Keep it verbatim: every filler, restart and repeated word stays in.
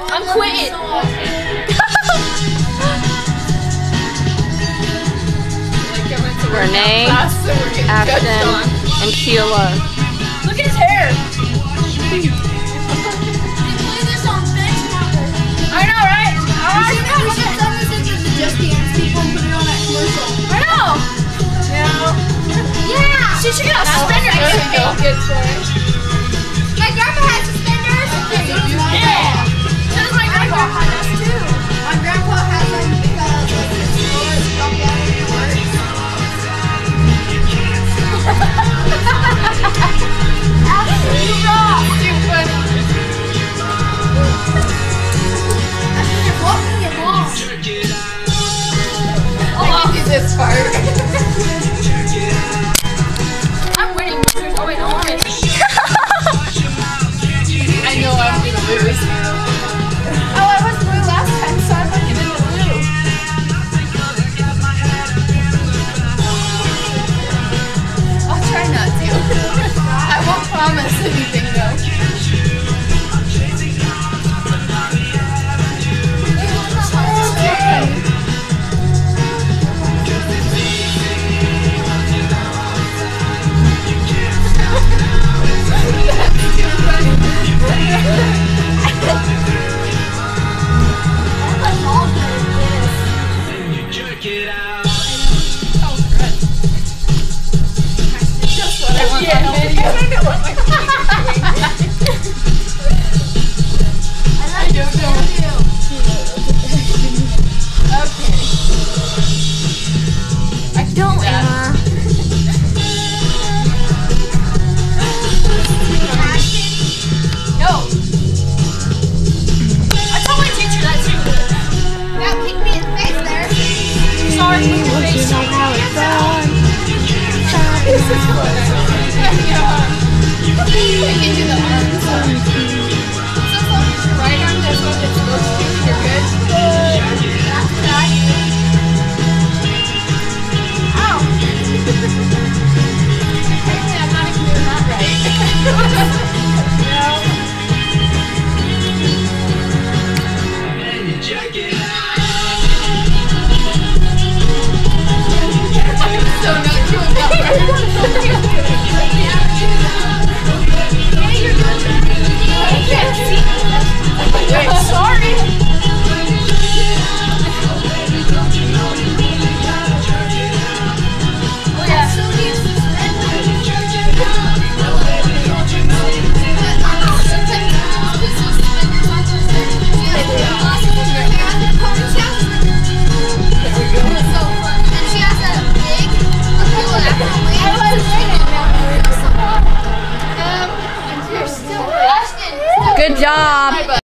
I'm quitting. Renee, Ashton, and Sheila. Look at his hair. I know, right? I know. Yeah. She should get a suspender. My grandpa has suspenders. Yeah. So does my grandpa. Too. My grandpa has them because like his shoulders drop down when he works. You rock. Stupid. You're blocking your mom. I can do this part. I'm winning. Oh wait, no, I'm winning. I know I'm gonna lose. Oh, I was blue last time, so I'm not gonna blue. I'll try not to. I won't promise anything though. Good job.